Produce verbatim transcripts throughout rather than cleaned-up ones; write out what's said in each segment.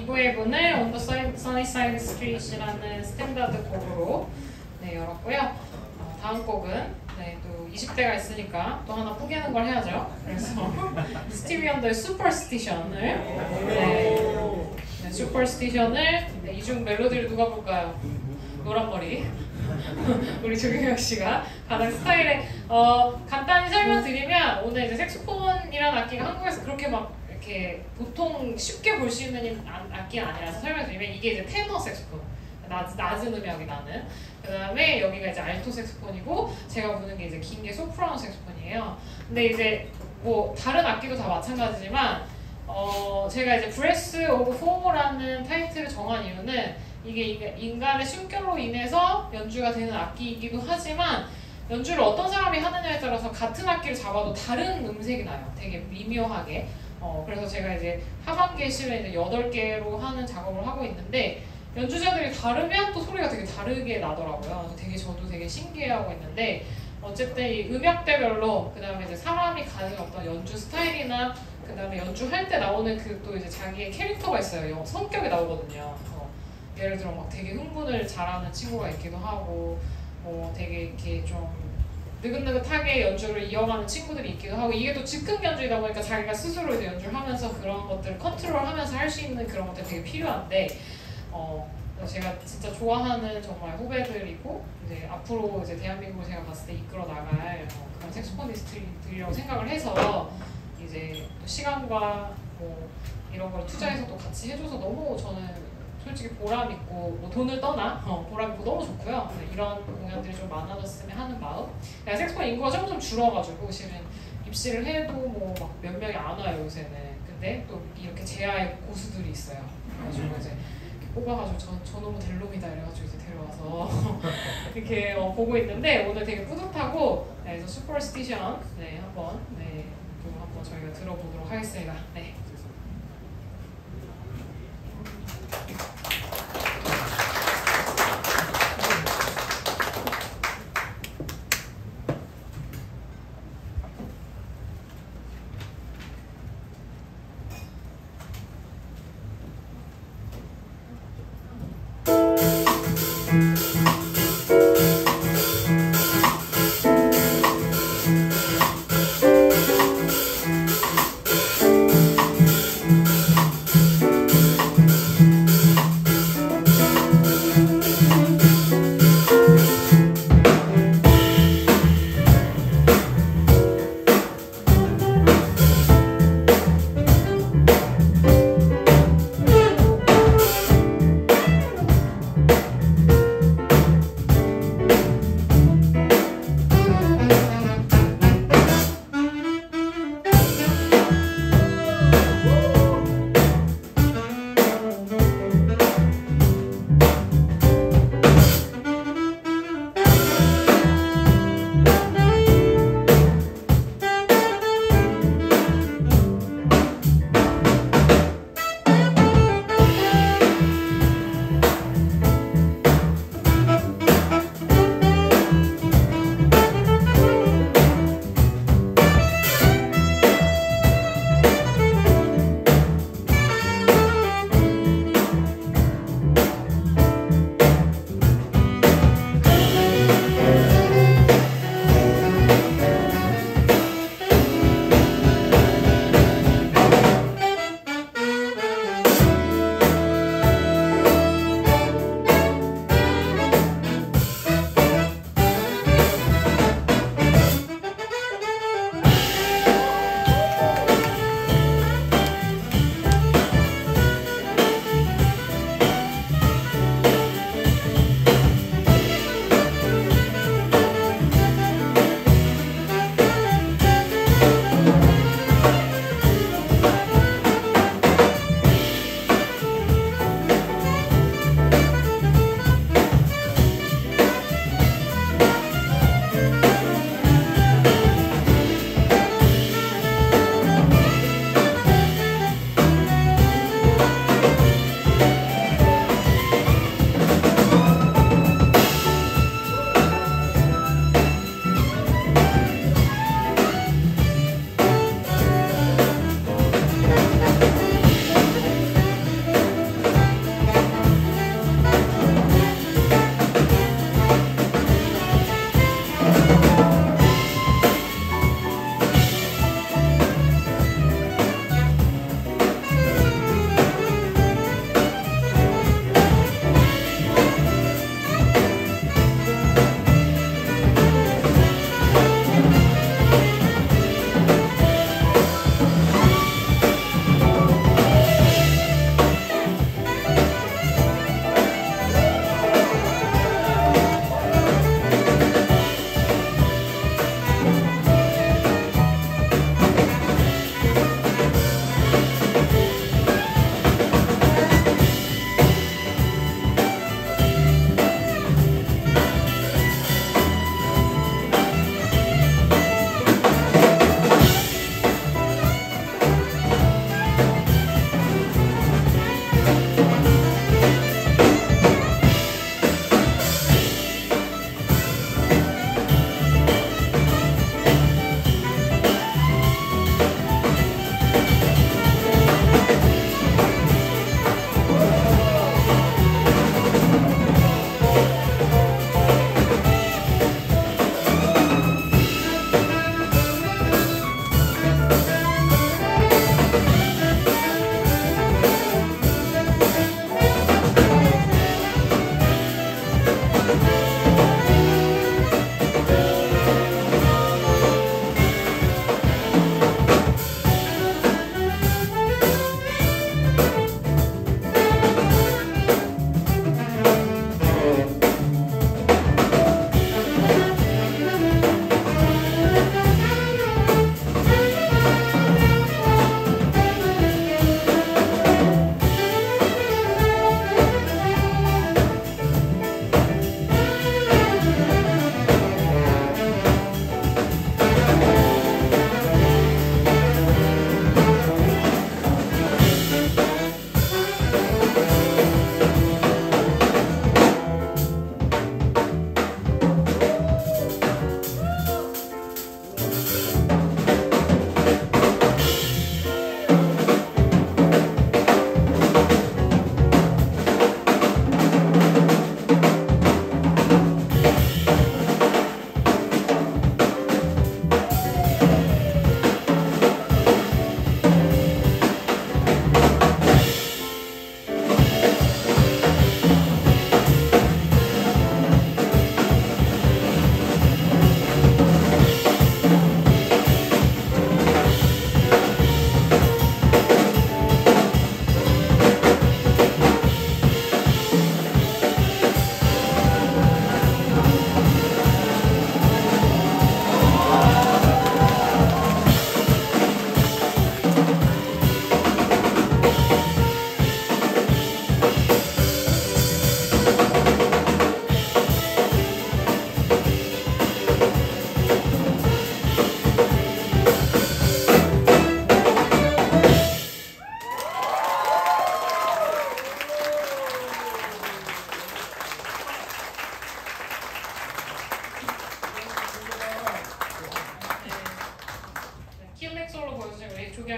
부 앨범을 On the Sunny Side Street이라는 스탠다드 곡으로 네, 열었고요. 어, 다음 곡은 네, 또 이십 대가 있으니까 또 하나 뿌개는 걸 해야죠. 그래서 스티비 원더의 Superstition을 네, 네, Superstition을 네, 이중 멜로디를 누가 볼까요? 노란머리 우리 조경혁 씨가 가장 스타일에 어, 간단히 설명드리면 오늘 이제 색소폰이라는 악기가 한국에서 그렇게 막 이렇게 보통 쉽게 볼 수 있는 악기는 아니라서 설명드리면 이게 이제 테너 색소폰 낮, 낮은 음역이 나는 그 다음에 여기가 이제 알토 색소폰이고 제가 부는 게 이제 긴 게 소프라노 색소폰이에요. 근데 이제 뭐 다른 악기도 다 마찬가지지만 어, 제가 이제 브레스 오브 포라는 타이틀을 정한 이유는 이게 인간의 숨결로 인해서 연주가 되는 악기이기도 하지만 연주를 어떤 사람이 하느냐에 따라서 같은 악기를 잡아도 다른 음색이 나요. 되게 미묘하게. 어, 그래서 제가 이제 하반기에 실은 이제 여덟 개로 하는 작업을 하고 있는데 연주자들이 다르면 또 소리가 되게 다르게 나더라고요. 그래서 되게 저도 되게 신기해하고 있는데 어쨌든 이 음역대별로 그 다음에 이제 사람이 가진 어떤 연주 스타일이나 그 다음에 연주할 때 나오는 그 또 이제 자기의 캐릭터가 있어요. 성격이 나오거든요. 어, 예를 들어 막 되게 흥분을 잘하는 친구가 있기도 하고 뭐 되게 이렇게 좀 느긋느긋하게 연주를 이어가는 친구들이 있기도 하고 이게 또 즉흥 연주이다 보니까 자기가 스스로 이제 연주를 하면서 그런 것들을 컨트롤하면서 할 수 있는 그런 것들이 되게 필요한데 어, 제가 진짜 좋아하는 정말 후배들이고 이제 앞으로 이제 대한민국을 제가 봤을 때 이끌어 나갈 어, 그런 색소포니스트들이라고 생각을 해서 이제 또 시간과 뭐 이런 걸 투자해서 또 같이 해줘서 너무 저는 솔직히 보람 있고 뭐 돈을 떠나 어, 보람 있고 너무 좋고요. 이런 공연들이 좀 많아졌으면 하는 마음. 그러니까 색소폰 인구가 점점 줄어가지고 실은 입시를 해도 뭐 막 몇 명이 안 와요 요새는. 근데 또 이렇게 제야의 고수들이 있어요. 그래가지고 이제 뽑아가지고 저, 저 너무 될 놈이다 이래가지고 이제 데려와서 이렇게 어, 보고 있는데 오늘 되게 뿌듯하고 네, 그래서 슈퍼스티션 네 한번 네 또 한번 저희가 들어보도록 하겠습니다. 네.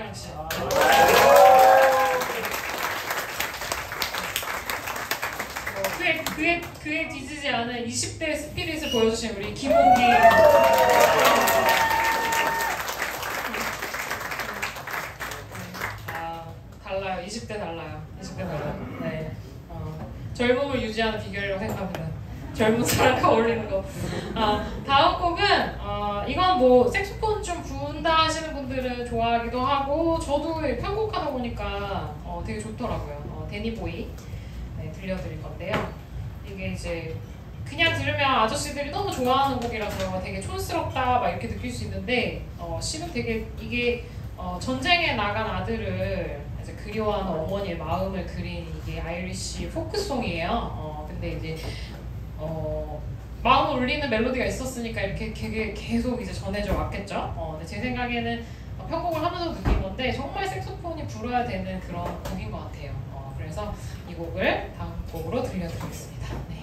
김태양 씨. 어, 그에 그에 그에 뒤지지 않은 이십 대 스피릿을 보여주신 우리 김홍기. 아 달라요. 이십 대 달라요. 이십 대 달라요. 네. 어, 젊음을 유지하는 비결이라고 생각합니다. 젊은 사람과 어울리는 거. 어, 다음 곡은 어, 이건 뭐 색소폰 좀 분다 하시는 분들은 좋아하기도 하고 저도 편곡하다 보니까 어, 되게 좋더라고요. 어, 데니보이 네, 들려드릴 건데요. 이게 이제 그냥 들으면 아저씨들이 너무 좋아하는 곡이라서 되게 촌스럽다 막 이렇게 느낄 수 있는데 어, 실은 되게 이게 어, 전쟁에 나간 아들을 이제 그리워하는 어머니의 마음을 그린 이게 아이리시 포크송이에요. 어, 근데 이제 어, 마음을 울리는 멜로디가 있었으니까 이렇게 되게 계속 이제 전해져 왔겠죠. 어, 근데 제 생각에는 편곡을 하면서 느낀 건데 정말 색소폰이 불어야 되는 그런 곡인 것 같아요. 어, 그래서 이 곡을 다음 곡으로 들려드리겠습니다. 네.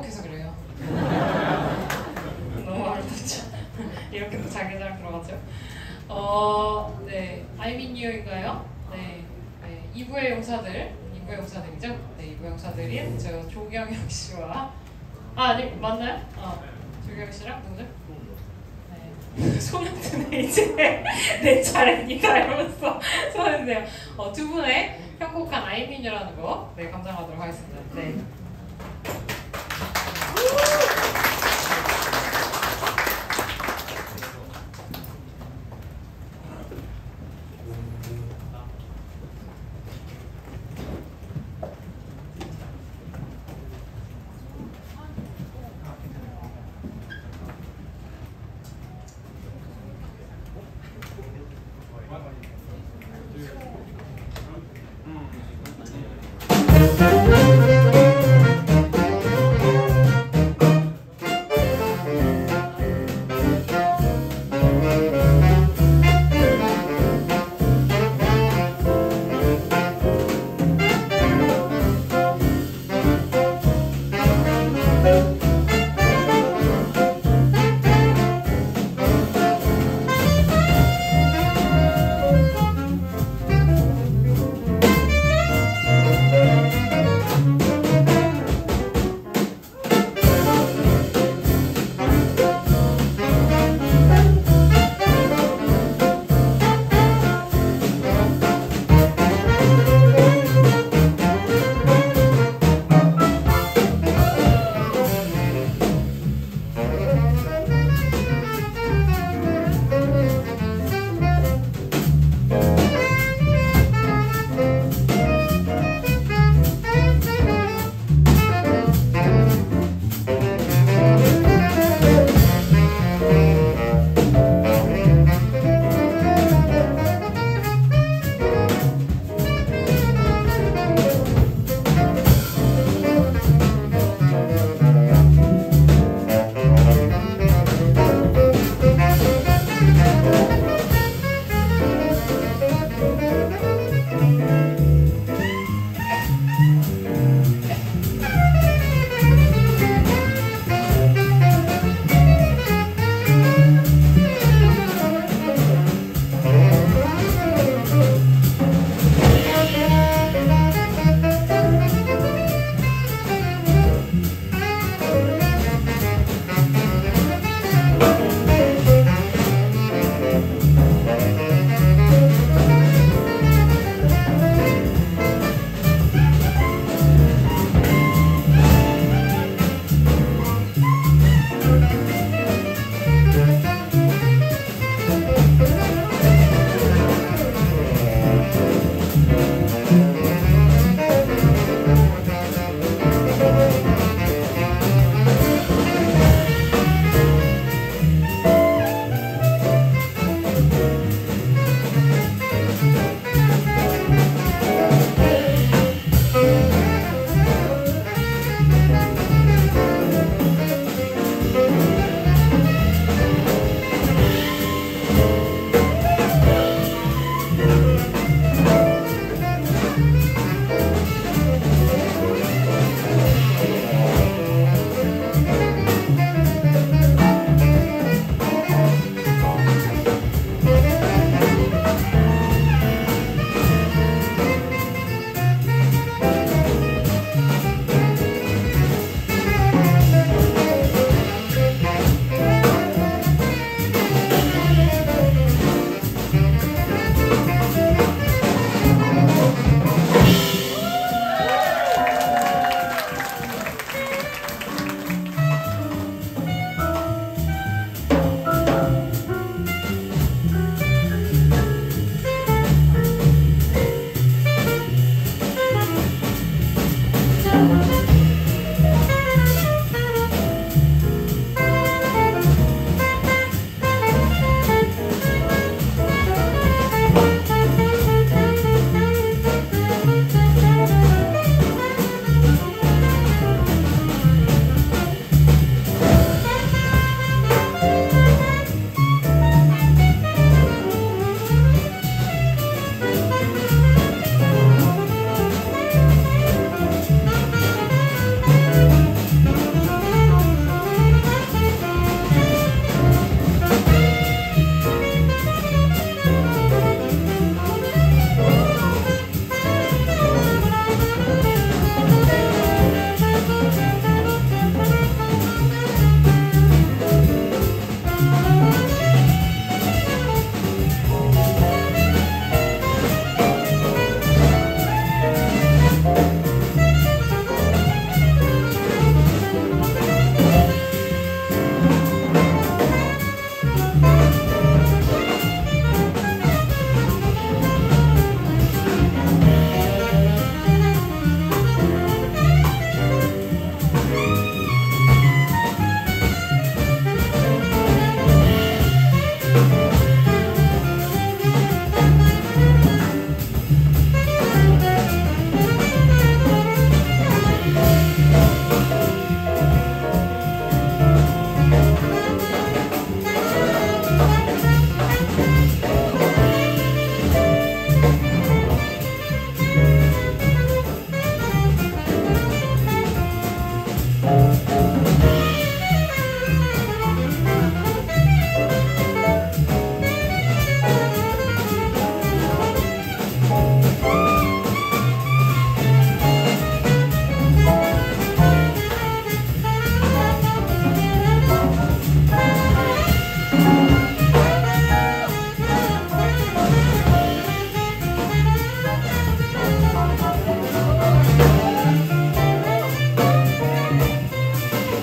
행복해서 그래요. 너무 아름답죠. 이렇게 또 자기 자랑 들어가죠. 어, 네, I'm in you인가요? 네, 네, 이 부의 용사들, 이 부의 용사들이죠. 네, 이 부의 용사들인 저 조경영 씨와 아, 아니 맞나요? 어, 조경영 씨랑 누구죠? 네, 손을 드네 이제 내 차례니까 이러면서 손을 드네요. 어, 두 분의 편곡한 I'm in you라는 거, 네, 감상하도록 하겠습니다. 네. 음.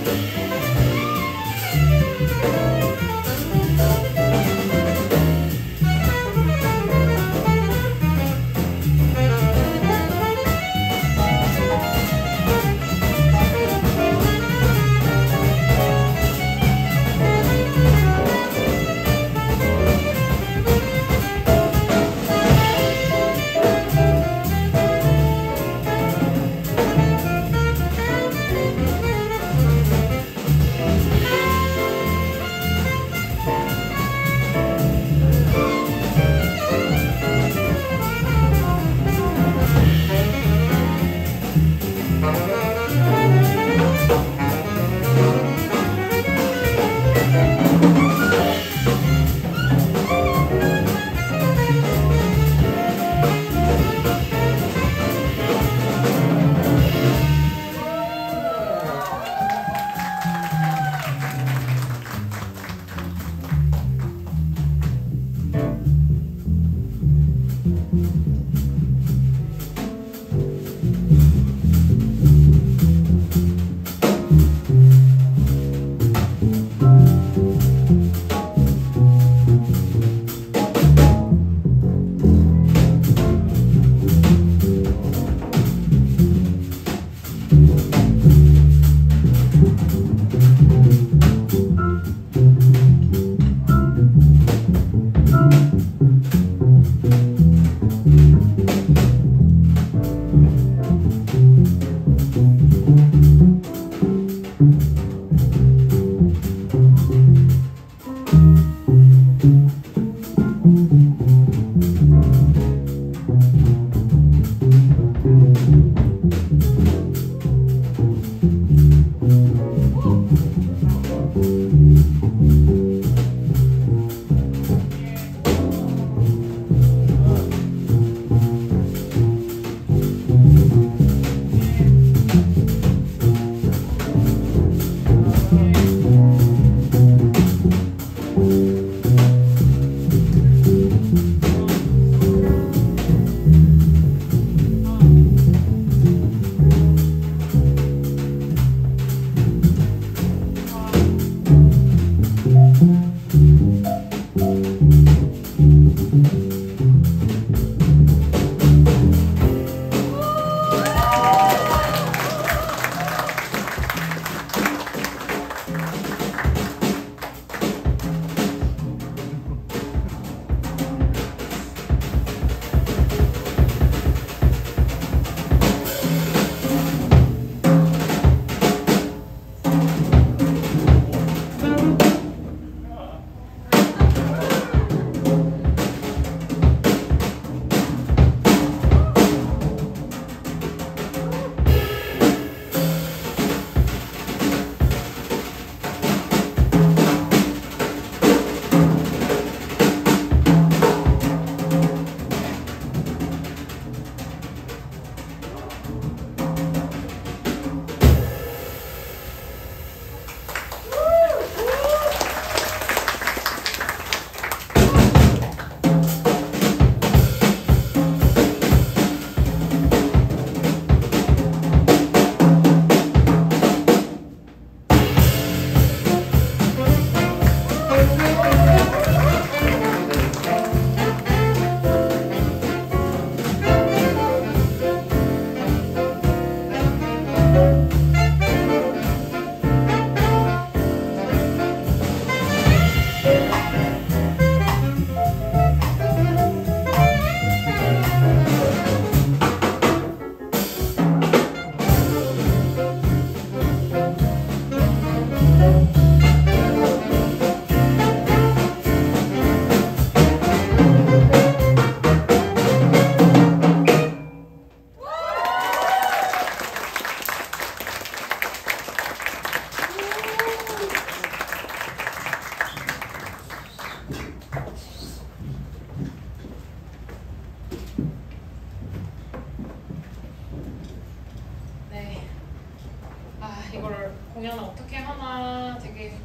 공연을 어떻게 하나 되게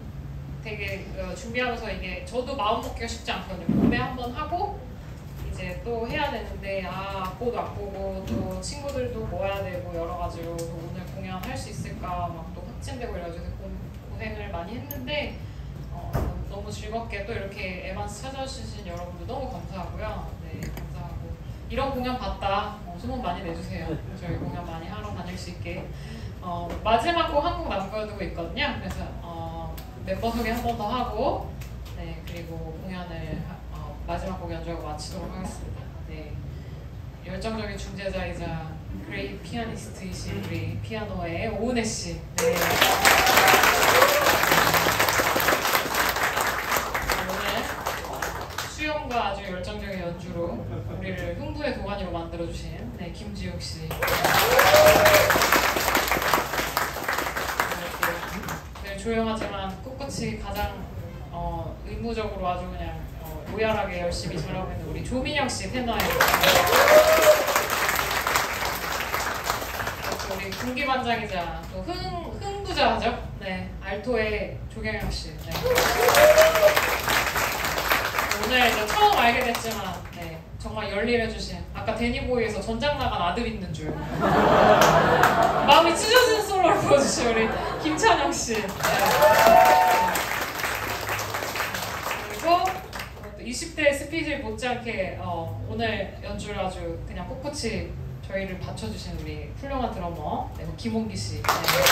되게 어, 준비하면서 이게 저도 마음 먹기가 쉽지 않거든요. 무대 한번 하고 이제 또 해야 되는데 아 악보도 악보고 또 친구들도 모아야 되고 여러 가지로 오늘 공연 할 수 있을까 막 또 확진되고 이래가지고 고생을 많이 했는데 어, 너무 즐겁게 또 이렇게 에반스 찾아주신 여러분들 너무 감사하고요. 네, 감사하고 이런 공연 봤다. 어, 소문 많이 내주세요. 저희 공연 많이 하러 다닐 수 있게. 어, 마지막 곡 한 곡 남겨두고 있거든요. 그래서 어, 멤버 소개 한 번 더 하고 네, 그리고 공연을 어, 마지막 곡 연주하고 마치도록 하겠습니다. 네, 열정적인 중재자이자 그레이트 피아니스트이신 우리 피아노의 오은혜 씨. 네. 오늘 수영과 아주 열정적인 연주로 우리를 흥부의 도가니로 만들어주신 네, 김지욱 씨. 늘 조용하지만 꿋꿋이 가장 어, 의무적으로 아주 그냥 어, 로얄하게 열심히 잘하고 있는 우리 조민영 씨 테너에 우리 군기반장이자 또 흥, 흥부자죠. 네, 알토의 조경영 씨. 네. 오늘 이제 처음 알게 됐지만 네, 정말 열일해주신 아까 데니보이에서 전장 나간 아들 있는 줄 마음이 찢어지는 솔로를 보여주신 우리 김찬영 씨. 네. 그리고 이십 대 스피드 못지않게 어, 오늘 연주를 아주 그냥 꿋꿋이 저희를 받쳐주신 우리 훌륭한 드러머 네, 김홍기 씨. 네.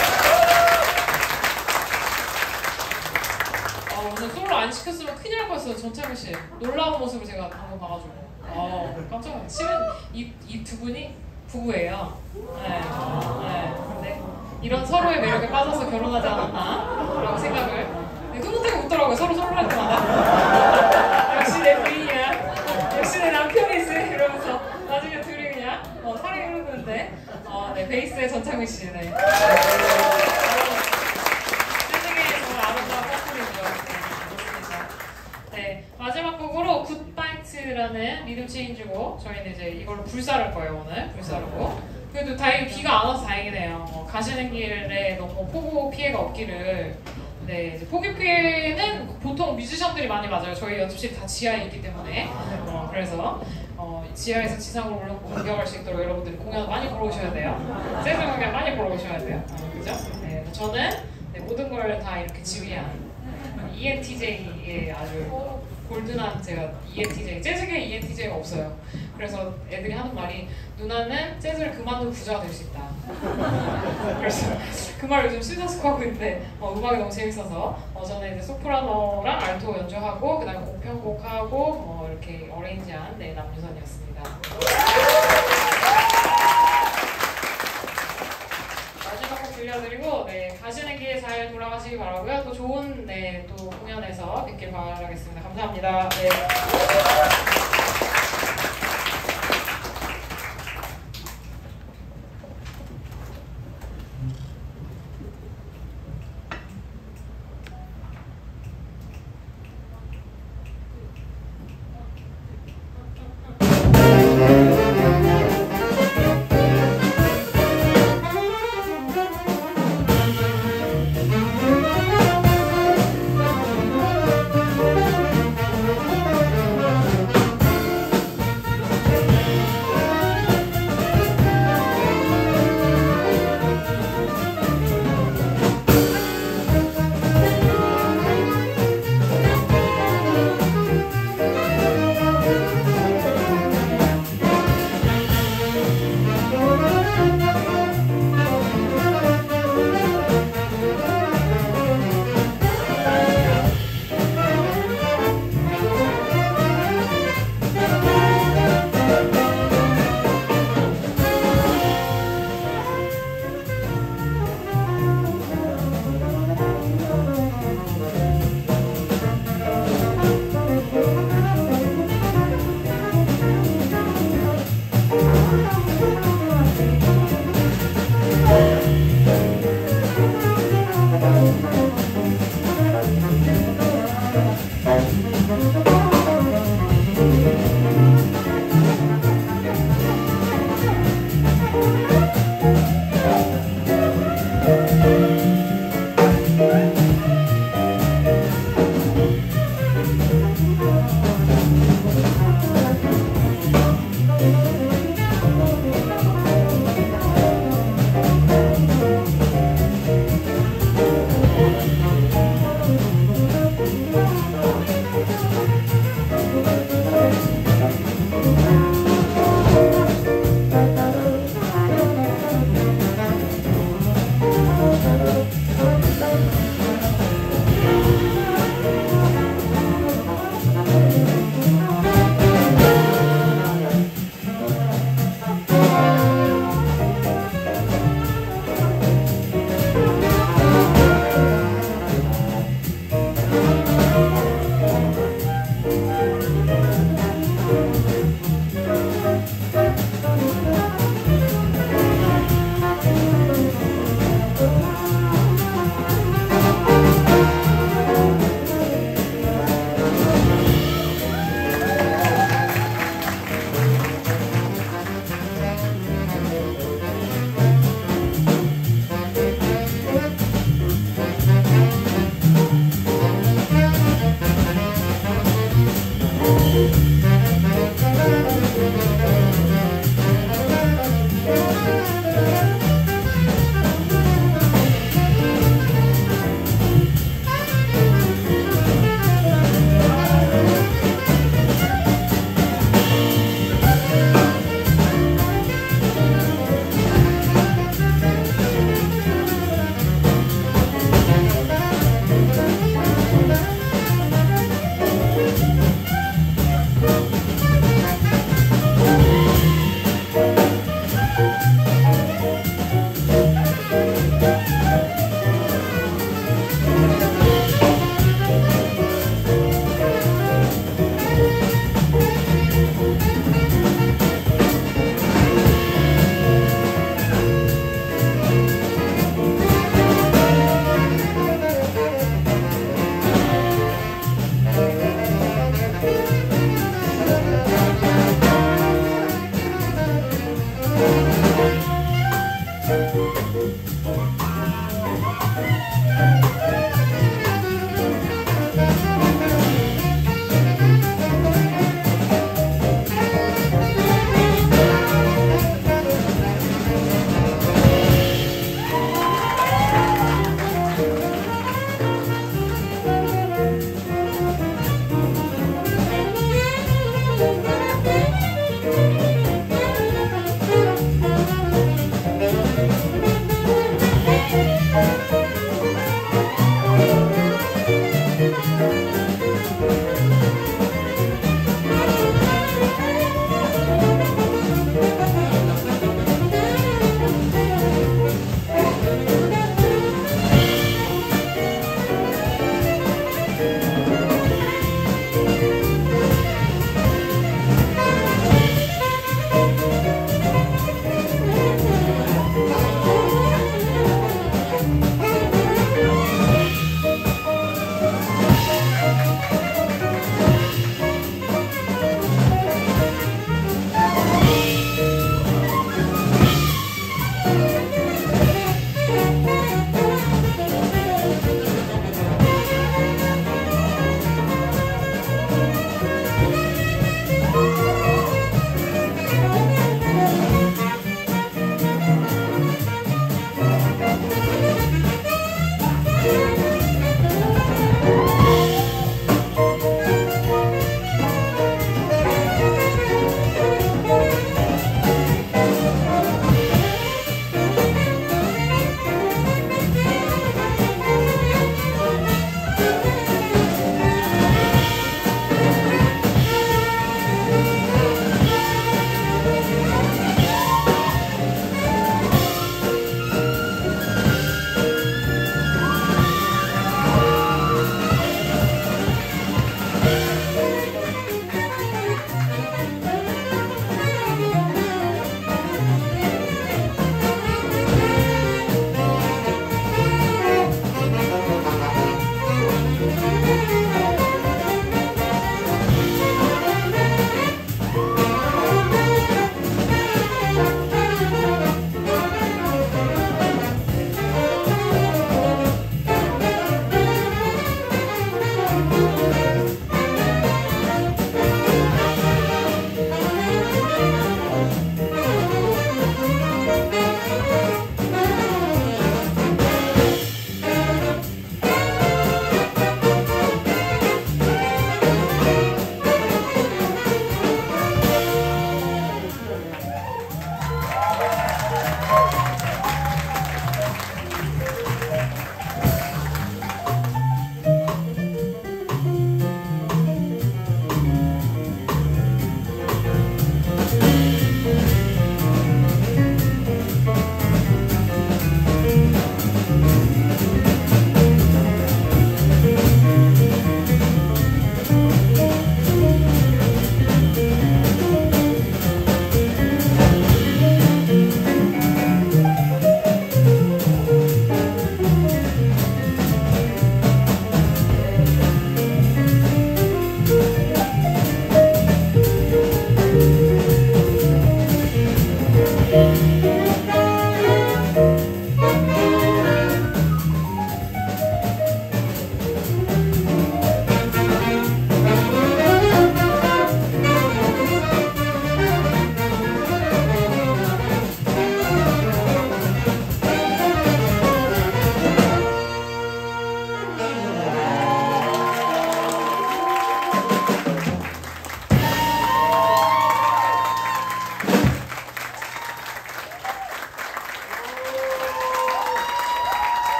어, 오늘 솔로 안 시켰으면 큰일 날 뻔했어요. 전창현 씨 놀라운 모습을 제가 방금 봐가지고 어, 깜짝 놀랐어요. 실은 이 이 두 분이 부부예요. 네. 네. 근데 이런 서로의 매력에 빠져서 결혼하지 않았나라고 생각을 네, 흐뭇하게 웃더라고요. 서로 솔로 할 때마다 역시 내 부인이야. 역시 내 남편이지 이러면서 나중에 둘이 그냥 어, 사랑이 흐르는데 어, 네, 베이스의 전창훈 씨. 네. 세상에 정말 아름다운 커플이죠. 네, 마지막 곡으로 굿바이트라는 리듬 체인지고 저희는 이제 이걸로 불사를 거예요. 오늘 불사르고 그래도 다행히 비가 안 와서 다행이네요. 어, 가시는 길에 너무 폭우 피해가 없기를. 네, 이제 폭우 피해는 보통 뮤지션들이 많이 맞아요. 저희 연습실이 다 지하에 있기 때문에 어, 그래서 어, 지하에서 지상으로 올라오고 공격할 수 있도록 여러분들이 공연 많이 보러 오셔야 돼요. 재즈 공연 많이 보러 오셔야 돼요. 어, 그죠? 네, 저는 네, 모든 걸 다 이렇게 지휘한 이엔티제이의 아주 골든한 제가 이엔티제이, 재즈계 이엔티제이가 없어요. 그래서 애들이 하는 말이 누나는 재즈를 그만두고 부자가 될 수 있다. 그래서 그 말을 요즘 실사숙하고 있는데 어, 음악이 너무 재밌어서 어, 저는 이제 소프라노랑 알토 연주하고 그다음에 곡 편곡하고 뭐 이렇게 어레인지한 네, 남유선이었습니다. 마지막 곡 들려드리고 네, 가시는 길 잘 돌아가시기 바라고요. 또 좋은 네, 또 공연에서 뵙길 바라겠습니다. 감사합니다. 네.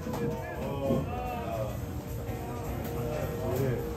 네.